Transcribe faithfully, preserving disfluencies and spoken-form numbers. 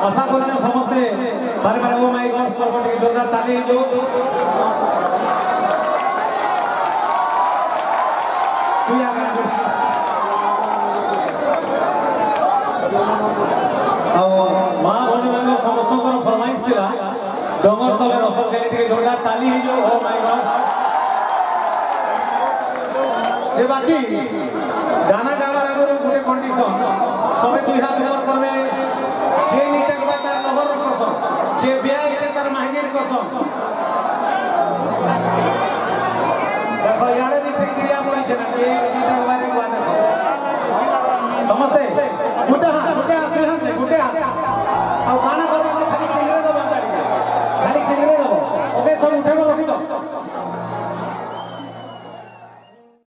आशा करूँ समस्ते बारे बारे ओ माय गॉड स्कोर करके जोरदार ताली दो तू या और मां भनी माने समस्त को फरमाइश दिला डोंगर तले रसर खेली टिके जोरदार ताली ही जो ओ माय गॉड जे बाकी गाना गावार आगो गोटे कंडीशन सबे दुई हाथ हेल्प करबे जे निटक बा तार नगर रखसन जे ब्याह के तार माहिर करसन देखो याडे भी से क्रिया पड़ी छे ना जे निटक बा